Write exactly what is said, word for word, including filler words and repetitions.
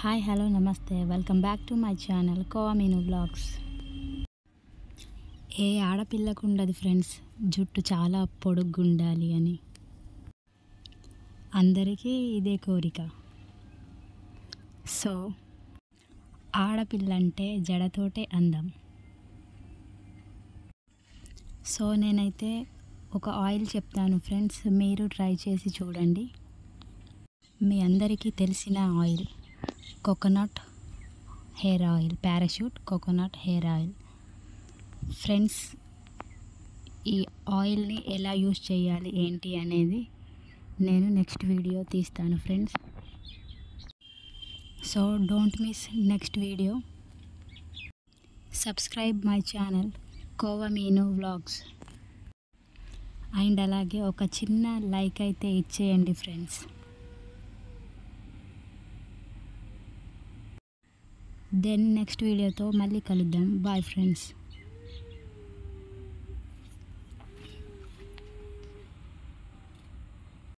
Hi hello నమస్తే welcome back to my channel Kova Meenu vlogs. ఏ ఆడపిల్లకు ఉండదు ఫ్రెండ్స్ జుట్టు చాలా పొడుగ్గా ఉండాలి అని. అందరికీ ఇదే కోరిక. సో ఆడపిల్ల అంటే జడతోటే అందం. సో నేనైతే ఒక ఆయిల్ చెప్తాను ఫ్రెండ్స్, మీరు ట్రై చేసి చూడండి. మీ అందరికీ తెలిసిన oil coconut hair oil, parachute coconut hair oil. Friends, ఈ ఆయిల్ని ఎలా యూస్ చేయాలి ఏంటి అనేది నేను నెక్స్ట్ వీడియో తీస్తాను friends. So don't miss next video. Subscribe my channel Kova Meenu vlogs. And అలాగే ఒక చిన్న లైక్ అయితే ఇచ్చేయండి ఫ్రెండ్స్. దెన్ నెక్స్ట్ వీడియోతో మళ్ళీ కలుద్దాం. Bye friends.